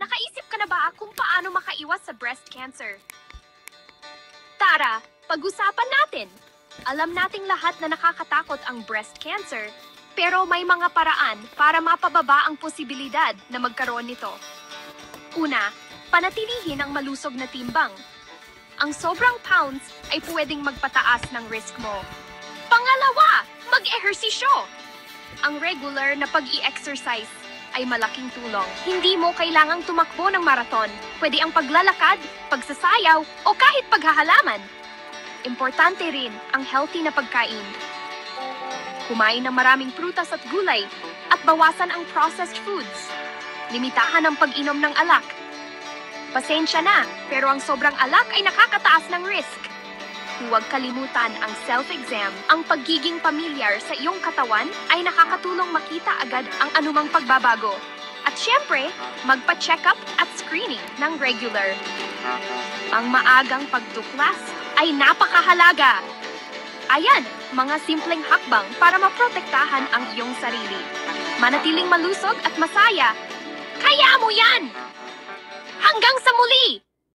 Nakaisip ka na ba kung paano makaiwas sa breast cancer? Tara, pag-usapan natin. Alam nating lahat na nakakatakot ang breast cancer, pero may mga paraan para mapababa ang posibilidad na magkaroon nito. Una, panatilihin ang malusog na timbang. Ang sobrang pounds ay pwedeng magpataas ng risk mo. Pangalawa, mag-ehersisyo. Ang regular na pag-i-exercise ay malaking tulong. Hindi mo kailangang tumakbo ng marathon. Pwede ang paglalakad, pagsasayaw, o kahit paghahalaman. Importante rin ang healthy na pagkain. Kumain ng maraming prutas at gulay at bawasan ang processed foods. Limitahan ang pag-inom ng alak. Pasensya na, pero ang sobrang alak ay nakakataas ng risk. Huwag kalimutan ang self-exam. Ang pagiging pamilyar sa iyong katawan ay nakakatulong makita agad ang anumang pagbabago. At syempre, magpa-check-up at screening ng regular. Ang maagang pagtuklas ay napakahalaga. Ayan, mga simpleng hakbang para maprotektahan ang iyong sarili. Manatiling malusog at masaya. Kaya mo yan! Hanggang sa muli!